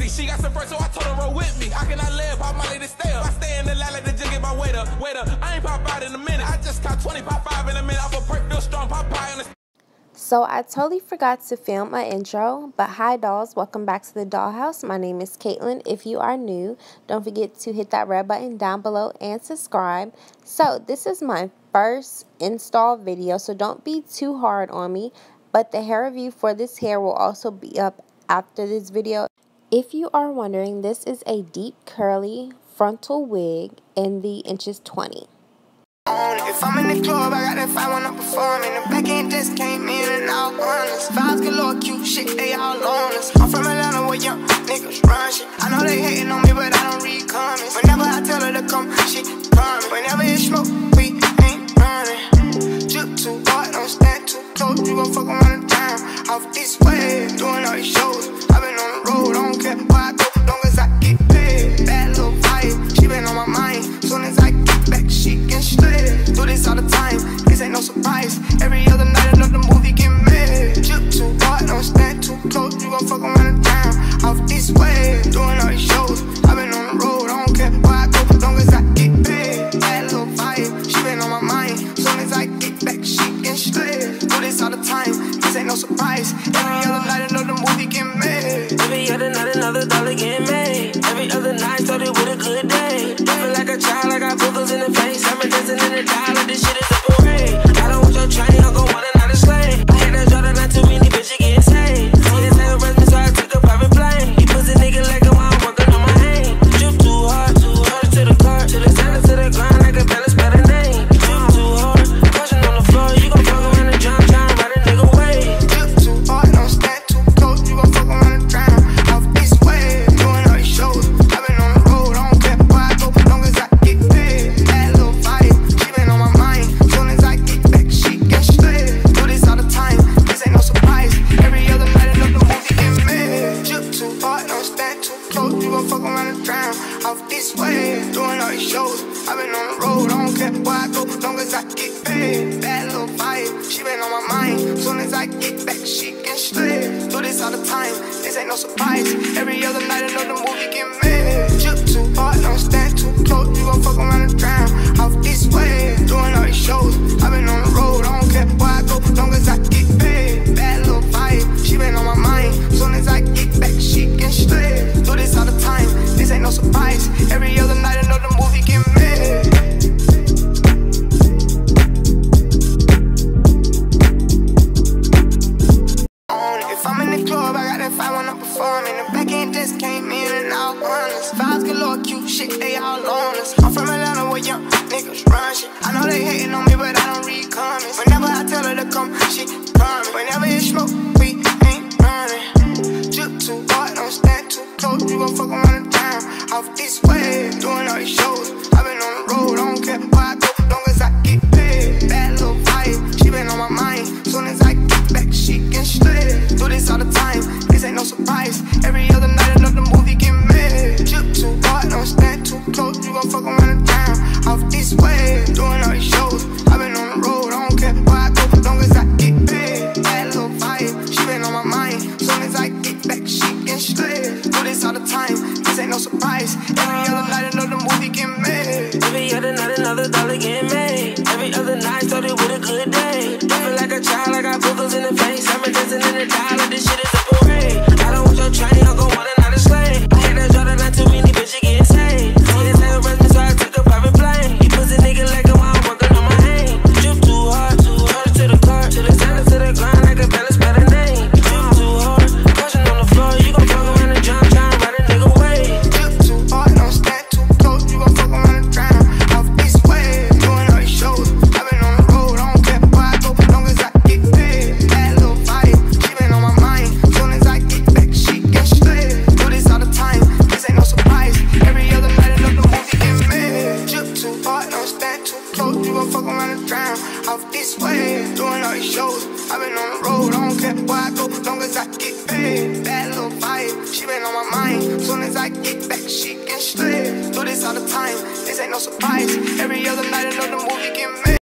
pussy. She got some friends, so I told her roll with me. I cannot live, pop my lady stay up. I stay in the line like the jig, get my weight up. I ain't pop out in a minute. I just caught 20, pop 5 in a minute. Off a perk, real strong, pop pie on the. So I totally forgot to film an intro, but hi dolls, welcome back to the dollhouse. My name is Caitlin. If you are new, don't forget to hit that red button down below and subscribe. So this is my first install video, so don't be too hard on me, but the hair review for this hair will also be up after this video. If you are wondering, this is a deep curly frontal wig in the inches 20. If I'm in the club, I got that 5 when I'm performing. The back end just came in and all honest. Vibes galore, cute shit, they all on us. I'm from Atlanta where young niggas run shit. I know they hating on me, but I don't read comments. Whenever I tell her to come, she coming. Whenever it's smoke, we ain't running. Drip too hard, don't stand too close. You gon' fuck around the town off this way. Doing all these shows, I've been on the road. I don't care where I go, long as I get paid. Bad little vibe, she been on my mind. Soon as I get back, she can straight. Do this all the time, this ain't no surprise. Every other night another movie get made. Drip too hard, don't stand too close. You gon' fuck around the town off this way. Doing all these shows, I've been on the road. I don't care where I go, long as I get paid. Bad little vibe, she been on my mind. Soon as I get back, she can straight. Do this all the time, this ain't no surprise. Every other night another movie get made. Every other night another dollar get made. Every other night started with a good day. I feel like a child, I got boogers in the face. I'm dancing in the dollar, this shit is a parade. I don't want your train, I'll go on another slave. I hate that Jordan, not too many bitches getting saved. See this nigga rush me, so I took a private plane. You pussy nigga like him, I'm working on my aim. Drip too hard to the car, to the center, to the ground, like a balance by the name. Drip too hard, crushing on the floor, you gon' fuck around and jump, try and ride a nigga way. Drip too hard, don't stand too close, you gon' fuck around the ground off this way. Doing all these shows, I've been on the road, I don't care where I go, long as I get paid. Bad little vibe, she been on my mind. Soon as I get back, she get straight. Do this all the time, this ain't no surprise. Every other night another movie get made. Drip too hard, don't stand too close, you gon' fuck around the ground off this way. Doing all these shows, I've been on the road, I don't care where I go, long as I get paid. Bad little vibe, she been on my mind. Soon as I get back, she get straight. Do this all the time, this ain't no surprise. Every other night another movie get made. Drip too hard, don't stand too close, you gon' fuck around the ground off this way. Doing all these shows, I've been on the road, I don't care where I go, long as I get paid. Bad little vibe, she been on my mind. Soon as I get back, she get straight. Do this all the time, this ain't no surprise. Every other night another movie get made. If I'm in the club, I got that 5 when I'm performing. The back end just came in and all honest. Vibes galore, cute shit, they all on us. I'm from Atlanta where young niggas run shit. I know they hating on me, but I don't read comments. Whenever I tell her to come, she coming. Whenever it's smoke, we ain't running. Drip too hard, don't stand too close. You gon' fuck around the town off this way. Doing all these shows, I've been on the road, I don't care where I go, long as I get paid. Bad little vibe, she been on my mind. Soon as I get back, she get straight. Do this all the time, this ain't no surprise. Every other night another movie get made. Drip too hard, don't stand too close, you gon' fuck around the town off this way. Doing all these shows, I've been on the road, I don't care where I go, long as I get paid. Bad little vibe, she been on my mind. Soon as I get back, she get straight. Do this all the time, this ain't no surprise. Every other night another movie get made. Every other night another dollar get made. Every other night started with a good day. I feel like a child, I got boogers in the face. I'm dancing in the dollar, this shit is a parade. I don't want your train, I'll go on another slave. I hate that Jordan, not too many bitches getting saved. See this nigga rush me, so I took a private plane. You pussy nigga like him, I'm working on my aim. Drip too hard to the car, to the center, to the ground, like a balance by the name. Drip too hard, crushing on the floor, you gon' fuck around and jump, try and ride a nigga way. Drip too hard, don't stand too close, you gon' fuck around the ground off this way. Doing all these shows, I've been on the road, I don't care where I go, long as I get paid. Bad little vibe, she been on my mind. Soon as I get back, she get straight. Do this all the time, this ain't no surprise. Every other night another movie get made. Drip too hard, don't stand too close, you gon' fuck around the ground off this way. Doing all these shows, I've been on the road, I don't care where I go, long as I get paid. Bad little vibe, she been on my mind. Soon as I get back, she get straight. Do this all the time, this ain't no surprise. Every other night another movie get made.